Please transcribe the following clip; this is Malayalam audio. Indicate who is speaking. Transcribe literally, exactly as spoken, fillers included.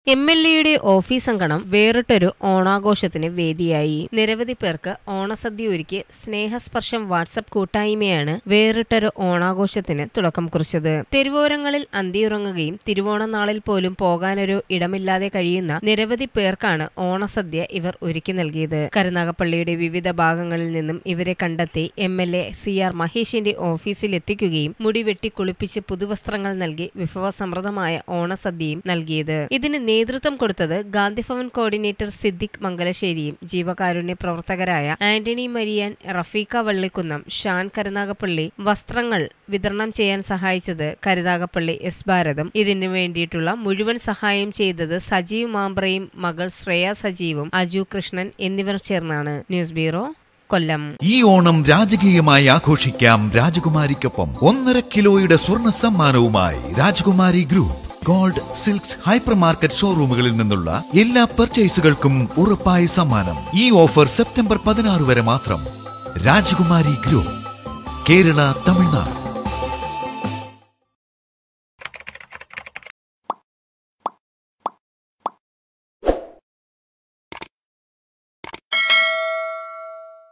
Speaker 1: എം എൽ എയുടെ ഓഫീസ് അങ്കണം വേറിട്ടൊരു ഓണാഘോഷത്തിന് വേദിയായി. നിരവധി പേർക്ക് ഓണസദ്യ ഒരുക്കി സ്നേഹസ്പർശം വാട്സപ്പ് കൂട്ടായ്മയാണ് വേറിട്ടൊരു ഓണാഘോഷത്തിന് തുടക്കം കുറിച്ചത്. തെരുവോരങ്ങളിൽ അന്തിയുറങ്ങുകയും തിരുവോണ നാളിൽ പോലും പോകാനൊരു ഇടമില്ലാതെ കഴിയുന്ന നിരവധി പേർക്കാണ് ഓണസദ്യ ഇവർ ഒരുക്കി നൽകിയത്. കരുനാഗപ്പള്ളിയുടെ വിവിധ ഭാഗങ്ങളിൽ നിന്നും ഇവരെ കണ്ടെത്തി M L A C R മഹേഷിന്റെ ഓഫീസിൽ എത്തിക്കുകയും മുടി വെട്ടി കുളിപ്പിച്ച് പുതുവസ്ത്രങ്ങൾ നൽകി വിഭവസമൃദ്ധമായ ഓണസദ്യയും നൽകിയത്. ഇതിന് നേതൃത്വം കൊടുത്തത് ഗാന്ധിഭവൻ കോർഡിനേറ്റർ സിദ്ദിഖ് മംഗലശ്ശേരിയും ജീവകാരുണ്യ പ്രവർത്തകരായ ആന്റണി മരിയാൻ, റഫീഖ വള്ളിക്കുന്നം, ഷാൻ കരുനാഗപ്പള്ളി. വസ്ത്രങ്ങൾ വിതരണം ചെയ്യാൻ സഹായിച്ചത് കരുനാഗപ്പള്ളി എസ് ഭാരതം. ഇതിനു വേണ്ടിയിട്ടുള്ള മുഴുവൻ സഹായം ചെയ്തത് സജീവ് മാമ്പ്രയും മകൾ ശ്രേയ സജീവും അജു കൃഷ്ണൻ എന്നിവർ ചേർന്നാണ്. News bureau, Kollam.
Speaker 2: ഈ ഓണം രാജകീയമായി ആഘോഷിക്കാം രാജകുമാരിക്കൊപ്പം. ഒന്നര കിലോയുടെ സ്വർണ്ണ സമ്മാനവുമായി Rajakumari group. Gold, silks, hypermarket ഷോറൂമുകളിൽ നിന്നുള്ള എല്ലാ പർച്ചേസുകൾക്കും ഉറപ്പായ സമ്മാനം. ഈ ഓഫർ സെപ്റ്റംബർ പതിനാറ് വരെ മാത്രം. രാജകുമാരി ഗ്രൂപ്പ്, കേരള, തമിഴ്നാട്.